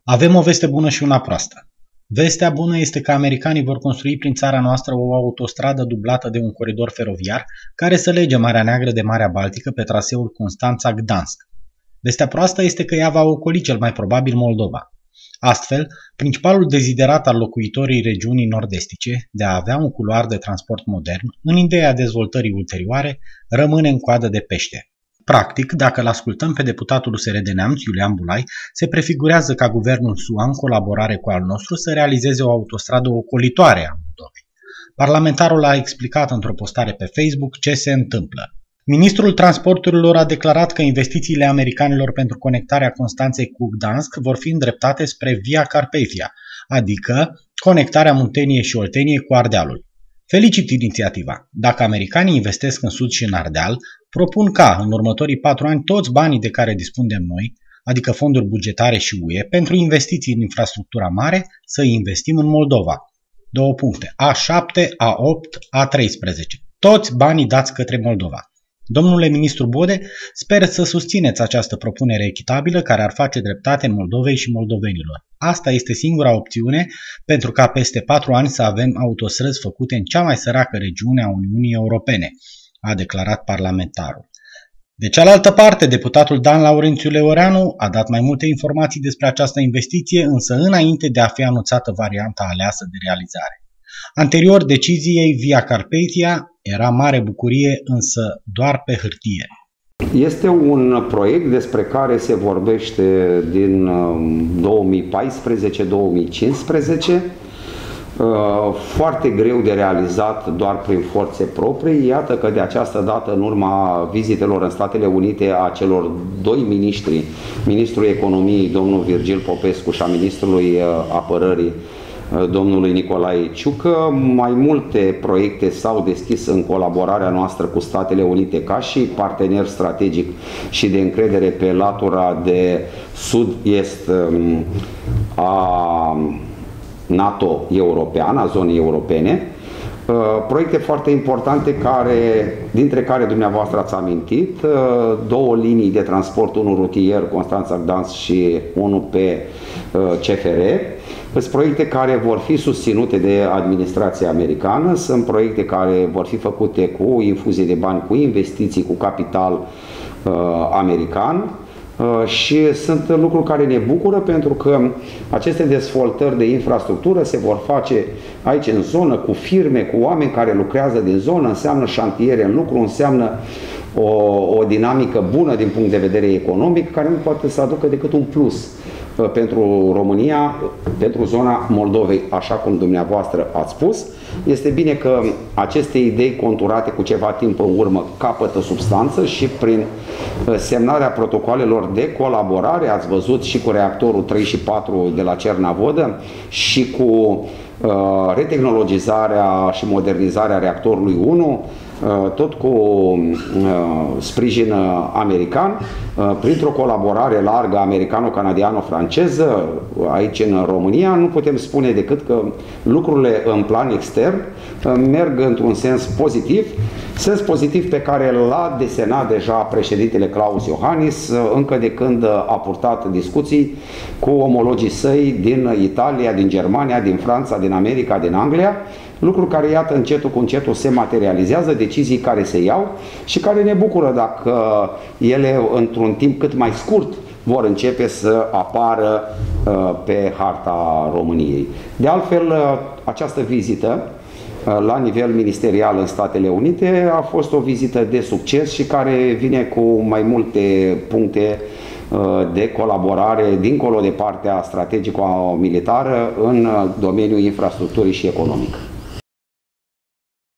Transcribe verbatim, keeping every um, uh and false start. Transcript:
Avem o veste bună și una proastă. Vestea bună este că americanii vor construi prin țara noastră o autostradă dublată de un coridor feroviar care să lege Marea Neagră de Marea Baltică pe traseul Constanța-Gdansk. Vestea proastă este că ea va ocoli cel mai probabil Moldova. Astfel, principalul deziderat al locuitorii regiunii nord-estice de a avea un culoar de transport modern, în ideea dezvoltării ulterioare, rămâne în coadă de pește. Practic, dacă îl ascultăm pe deputatul U S R de Neamț, Iulian Bulai, se prefigurează ca guvernul S U A, în colaborare cu al nostru, să realizeze o autostradă ocolitoare a Moldovei. Parlamentarul a explicat într-o postare pe Facebook ce se întâmplă. Ministrul Transporturilor a declarat că investițiile americanilor pentru conectarea Constanței cu Gdansk vor fi îndreptate spre Via Carpathia, adică conectarea Munteniei și Olteniei cu Ardealul. Felicit inițiativa. Dacă americanii investesc în Sud și în Ardeal, propun ca, în următorii patru ani, toți banii de care dispunem noi, adică fonduri bugetare și U E, pentru investiții în infrastructura mare, să investim în Moldova. Două puncte. A șapte, A opt, A treisprezece. Toți banii dați către Moldova. Domnule ministru Bode, sper să susțineți această propunere echitabilă care ar face dreptate Moldovei și moldovenilor. Asta este singura opțiune pentru ca peste patru ani să avem autostrăzi făcute în cea mai săracă regiune a Uniunii Europene, a declarat parlamentarul. De cealaltă parte, deputatul Dan Laurențiu Leoreanu a dat mai multe informații despre această investiție, însă înainte de a fi anunțată varianta aleasă de realizare. Anterior deciziei, Via Carpathia era mare bucurie, însă doar pe hârtie. Este un proiect despre care se vorbește din două mii paisprezece două mii cincisprezece, foarte greu de realizat doar prin forțe proprii. Iată că de această dată, în urma vizitelor în Statele Unite a celor doi miniștri, ministrul economiei, domnul Virgil Popescu, și a ministrului apărării, domnului Nicolae Ciucă, mai multe proiecte s-au deschis în colaborarea noastră cu Statele Unite ca și partener strategic și de încredere pe latura de sud-est a NATO european, a zonei europene. Proiecte foarte importante, care, dintre care dumneavoastră ați amintit, două linii de transport, unul rutier, Constanța-Gdansk, și unul pe C F R. Sunt proiecte care vor fi susținute de administrația americană, sunt proiecte care vor fi făcute cu infuzie de bani, cu investiții, cu capital uh, american. Și sunt lucruri care ne bucură, pentru că aceste dezvoltări de infrastructură se vor face aici în zonă, cu firme, cu oameni care lucrează din zonă, înseamnă șantiere în lucru, înseamnă o, o dinamică bună din punct de vedere economic, care nu poate să aducă decât un plus pentru România, pentru zona Moldovei, așa cum dumneavoastră ați spus. Este bine că aceste idei conturate cu ceva timp în urmă capătă substanță și prin semnarea protocoalelor de colaborare, ați văzut, și cu reactorul trei și patru de la Cernavodă și cu uh, retehnologizarea și modernizarea reactorului unu, tot cu sprijin american, printr-o colaborare largă americano-canadiano-franceză aici în România. Nu putem spune decât că lucrurile în plan extern merg într-un sens pozitiv, sens pozitiv pe care l-a desenat deja președintele Klaus Iohannis încă de când a purtat discuții cu omologii săi din Italia, din Germania, din Franța, din America, din Anglia. Lucruri care, iată, încetul cu încetul se materializează, decizii care se iau și care ne bucură dacă ele, într-un timp cât mai scurt, vor începe să apară uh, pe harta României. De altfel, uh, această vizită uh, la nivel ministerial în Statele Unite a fost o vizită de succes și care vine cu mai multe puncte uh, de colaborare dincolo de partea strategico-militară în uh, domeniul infrastructurii și economic.